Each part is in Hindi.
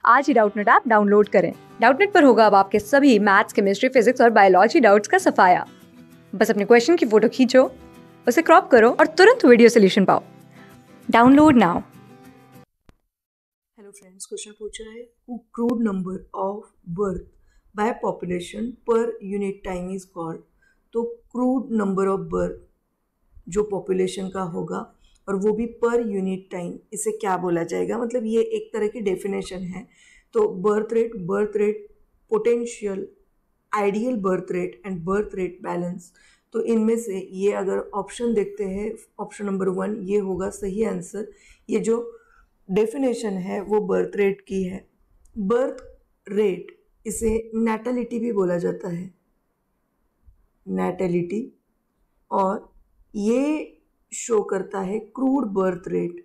आज ही डाउटनेट ऐप डाउनलोड करें। डाउटनेट पर होगा अब आपके सभी मैथ्स, केमिस्ट्री, फिजिक्स और बायोलॉजी डाउट्स का सफाया। बस अपने क्वेश्चन की फोटो खींचो, उसे क्रॉप करो और तुरंत वीडियो सोल्यूशन पाओ। Download now. Hello friends, question पूछा है crude number of birth by population per unit time is called. तो क्रूड नंबर ऑफ बर्थ जो पॉपुलेशन का होगा और वो भी पर यूनिट टाइम, इसे क्या बोला जाएगा? मतलब ये एक तरह की डेफिनेशन है। तो birth rate, potential, ideal birth rate and birth rate balance. तो इनमें से ये अगर ऑप्शन देखते हैं, ऑप्शन नंबर 1 ये होगा सही आंसर। ये जो डेफिनेशन है वो बर्थ रेट की है। बर्थ रेट इसे नैटलिटी भी बोला जाता है, नैटलिटी। और ये शो करता है crude birth rate,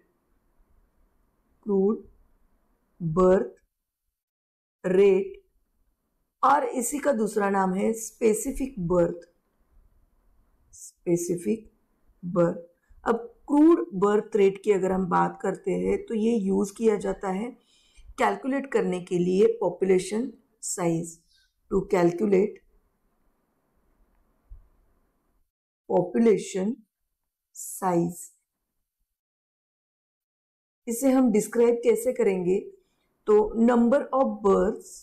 crude birth rate. और इसी का दूसरा नाम है स्पेसिफिक बर्थ, स्पेसिफिक बर्थ। अब क्रूड बर्थ रेट की अगर हम बात करते हैं तो ये यूज किया जाता है कैलकुलेट करने के लिए population size. To calculate population size, इसे हम डिस्क्राइब कैसे करेंगे? तो number of births,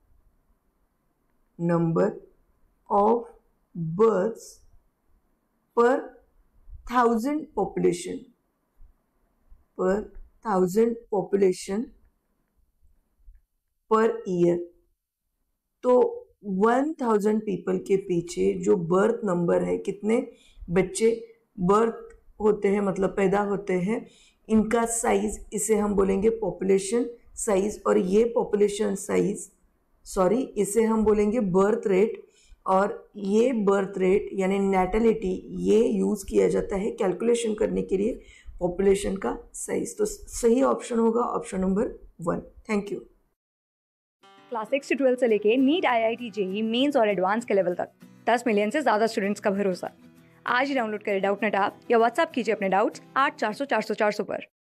number of births per 1000 population, पर 1000 पॉपुलेशन पर ईयर। तो 1000 पीपल के पीछे जो बर्थ नंबर है, कितने बच्चे बर्थ होते हैं मतलब पैदा होते हैं, इनका साइज, इसे हम बोलेंगे पॉपुलेशन साइज। और ये पॉपुलेशन साइज, सॉरी, इसे हम बोलेंगे बर्थ रेट। और ये बर्थ रेट यानी नैटलिटी, ये यूज किया जाता है कैलकुलेशन करने के लिए पॉपुलेशन का साइज। तो सही ऑप्शन होगा option number 1। Thank you. Class 6 से 12 से लेके नीट, IIT, JEE मेंस और एडवांस के लेवल तक 10 मिलियन से ज्यादा स्टूडेंट्स का भरोसा। आज ही डाउनलोड करें डाउटनेट ऐप या व्हाट्सएप कीजिए अपने डाउट्स 8400 400 400 पर।